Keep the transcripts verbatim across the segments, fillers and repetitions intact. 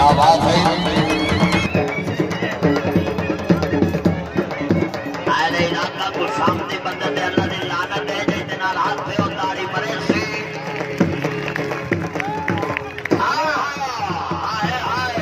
क्या बात है। अरे इलाका को सामने बंदा दे अल्लाह ने लानत है जितने नाल हाथ पे और दाढ़ी मरे से हाय हाय हाय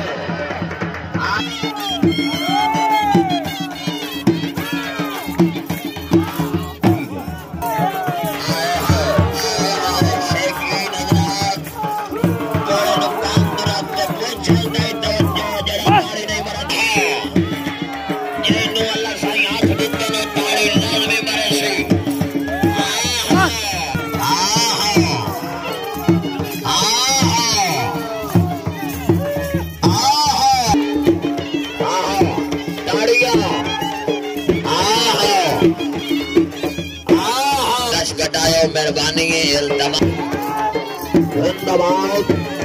मेहरबानी है।